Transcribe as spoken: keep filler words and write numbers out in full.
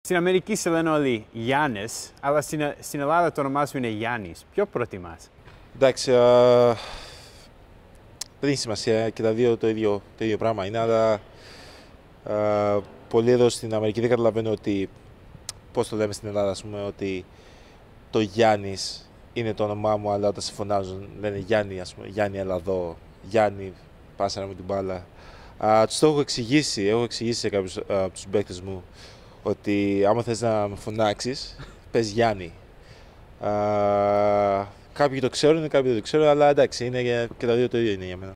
Στην Αμερική σε λένε όλοι Γιάννης, αλλά στην, στην Ελλάδα το όνομά σου είναι Γιάννης. Ποιο προτιμάς? Εντάξει, α, δεν έχει σημασία και τα δύο το ίδιο, το ίδιο πράγμα είναι, αλλά α, πολλοί εδώ στην Αμερική δεν καταλαβαίνουν ότι, πώς το λέμε στην Ελλάδα, ας πούμε, ότι το Γιάννης είναι το όνομά μου, αλλά όταν σε φωνάζουν λένε Γιάννη, ας πούμε, Γιάννη έλα εδώ, Γιάννη πάσα με την μπάλα. Α, τους το έχω εξηγήσει, έχω εξηγήσει σε κάποιους από τους παίκτες μου ότι άμα θες να με φωνάξεις, πες Γιάννη. Α, κάποιοι το ξέρουν, κάποιοι δεν το ξέρουν, αλλά εντάξει, είναι και τα δύο το ίδιο είναι για μένα.